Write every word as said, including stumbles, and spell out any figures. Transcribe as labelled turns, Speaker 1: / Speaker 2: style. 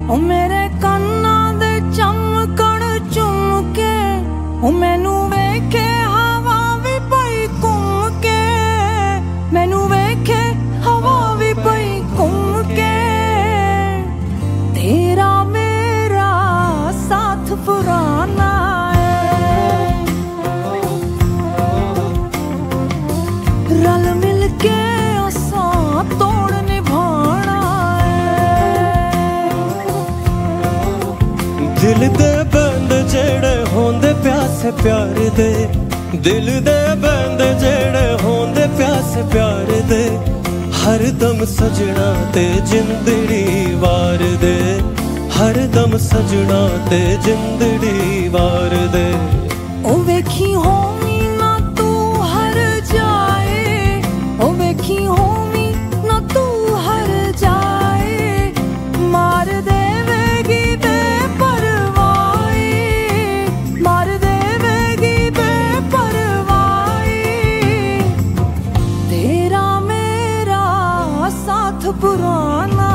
Speaker 1: ओ मेरे कान्ना दे चमकण चुमके, ओ मैनू वेखे हवा भी पई घूम के, मैनू वेखे हवा भी पई घूम के। तेरा मेरा साथ पुराना है, रल मिल के असां तोड़ निभाना है।
Speaker 2: दिल दे बंद जेड़े होंदे प्यासे प्यार दे, दिल दे बंद जेड़े होंदे प्यासे प्यार दे, हर दम सजना ते जिंदड़ी वार दे, हर दम सजना ते जिंदड़ी वार दे।
Speaker 1: ओ वेखी होमी ना तू हर जाए, ओ वेखी होमी ना तू हर जाए, मार देवेगी बेपरवाही, मार देवेगी बेपरवाही। तेरा मेरा साथ पुराना